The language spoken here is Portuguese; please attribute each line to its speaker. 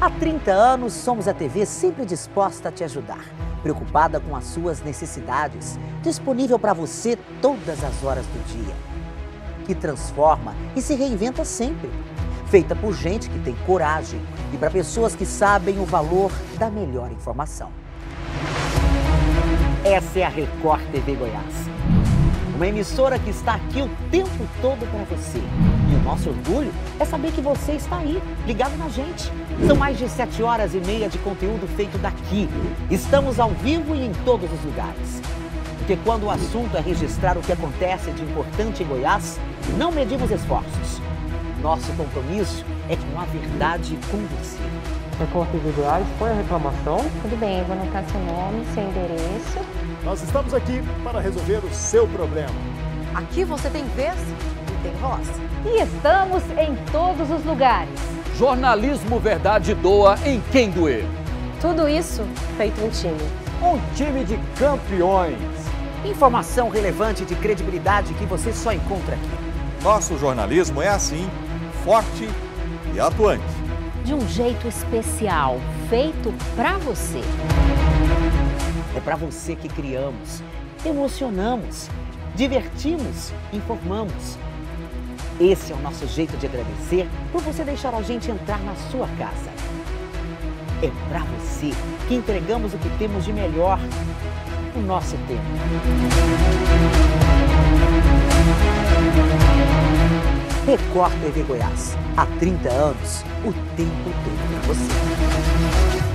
Speaker 1: Há 30 anos, somos a TV sempre disposta a te ajudar, preocupada com as suas necessidades, disponível para você todas as horas do dia. Que transforma e se reinventa sempre. Feita por gente que tem coragem e para pessoas que sabem o valor da melhor informação. Essa é a Record TV Goiás. Uma emissora que está aqui o tempo todo para você. E o nosso orgulho é saber que você está aí, ligado na gente. São mais de 7h30 de conteúdo feito daqui. Estamos ao vivo e em todos os lugares. Porque quando o assunto é registrar o que acontece de importante em Goiás, não medimos esforços. Nosso compromisso é com a verdade com você.
Speaker 2: Record TV Goiás, foi a reclamação?
Speaker 3: Tudo bem, eu vou anotar seu nome, seu endereço.
Speaker 4: Nós estamos aqui para resolver o seu problema.
Speaker 5: Aqui você tem vez e tem voz.
Speaker 6: E estamos em todos os lugares.
Speaker 7: Jornalismo Verdade doa em quem doer.
Speaker 5: Tudo isso feito em time.
Speaker 4: Um time de campeões.
Speaker 1: Informação relevante de credibilidade que você só encontra aqui.
Speaker 8: Nosso jornalismo é assim, forte e atuante.
Speaker 6: De um jeito especial, feito pra você.
Speaker 1: É para você que criamos, emocionamos, divertimos, informamos. Esse é o nosso jeito de agradecer por você deixar a gente entrar na sua casa. É para você que entregamos o que temos de melhor, o nosso tempo. Record TV Goiás. Há 30 anos, o tempo todo para você.